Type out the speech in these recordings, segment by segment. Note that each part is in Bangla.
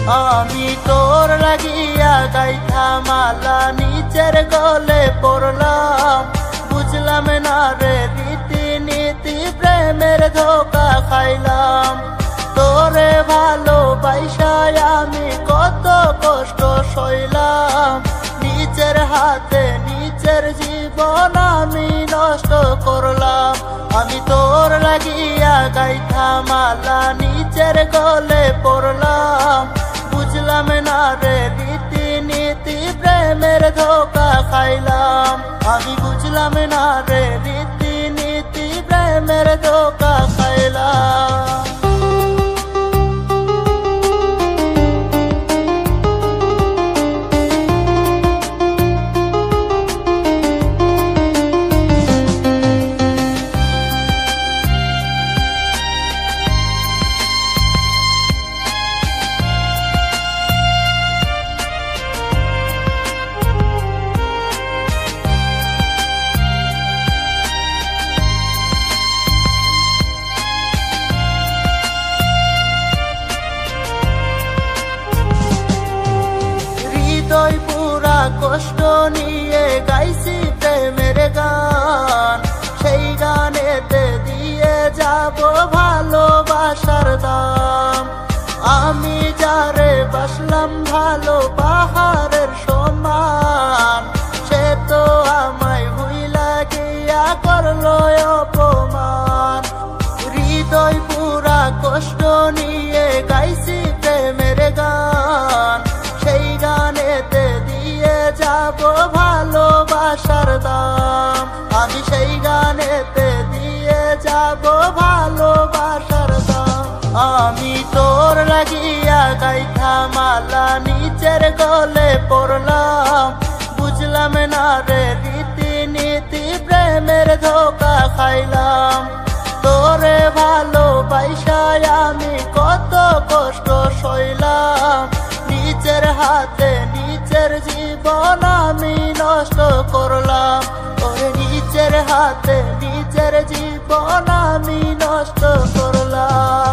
আমি তোর লাগিয়া গাইথা মালা নিচের গলে পড়লাম, বুঝলাম না রে রীতি নীতি প্রেমের ধোকা খাইলাম। তোরে ভালোবাসায় আমি কত কষ্ট সইলাম, নিজের হাতে নিজের জীবন আমি নষ্ট করলাম। আমি তোর লাগিয়া গাইথা মালা নিচের গলে পড়লাম, বুঝলাম না রে রীতি নীতি প্রেমের ধোকা খাইলাম। আমি বুঝলাম না রে রীতি নীতি প্রেমের ধোকা খাইলাম। কষ্ট নিয়ে গাইছি প্রেমের গান, সেই গানেতে দিয়ে যাব ভালোবাসার দাম। আমি যারে বাসলাম ভালো পাহাড়ের সমান, সে তো আমায় ভুইলা গিয়া করলো অপমান। হৃদয় পুরা কষ্ট নিয়ে গাইছি প্রেমের গান, সেই গানেতে যাব ভালোবাসার দাম। আমি সেই গানেতে দিয়ে যাব ভালোবাসার দাম। আমি তোর লাগিয়া গাইথা মালা নিচের গলে পড়লাম, বুঝলাম না রে রীতি নীতি প্রেমের ধোকা খাইলাম। তোরে ভালোবাসায় আমি কত কষ্ট সইলাম, নিজের হাতে নিজের জীবন আমি নষ্ট করলাম। ওরে নিজের হাতে নিজের জীবন আমি নষ্ট করলাম।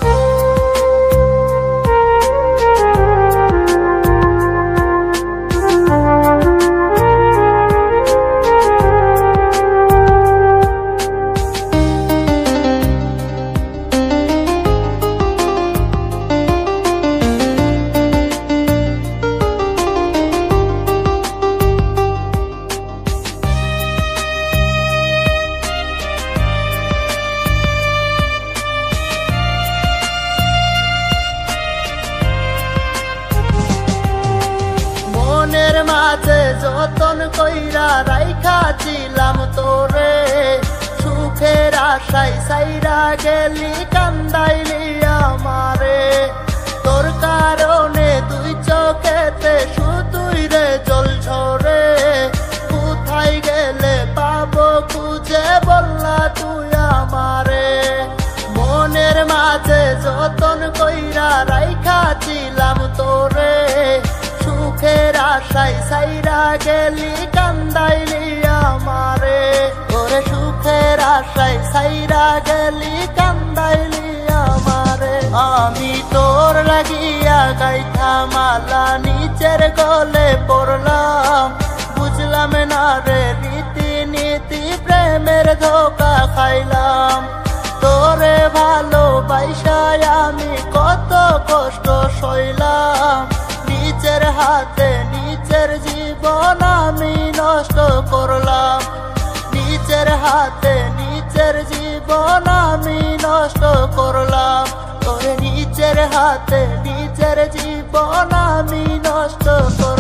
মাঝে যতন কইরা রাইখাছিলাম তোরে, সুখের আশায় সাইরা গেলি কান্দাইলি আমারে। তোর কারণে দুই চোখেতে শুধুই রে জল ঝরে, কোথায় গেলে পাবো খুঁজে বললা তুই আমারে। মনের মাঝে যতন কইরা রাইখাছিলাম তোরে, সুখের আশায় সাইরা গেলি কান্দাইলি আমারে। ওরে সুখের আশায় সাইরা গেলি কান্দাইলি আমারে। আমি তোর লাগিয়া গাইথা মালা নিচের গলে পড়লাম, বুঝলাম না রে রীতি নীতি প্রেমের ধোকা খাইলাম। তোরে ভালোবাসায় আমি কত কষ্ট সইলাম, নিজের হাতে নিজের জীবন আমি নষ্ট করলাম। নিজের হাতে নিজের জীবন আমি নষ্ট করলাম। ওরে নিজের হাতে নিজের জীবন আমি নষ্ট করলাম।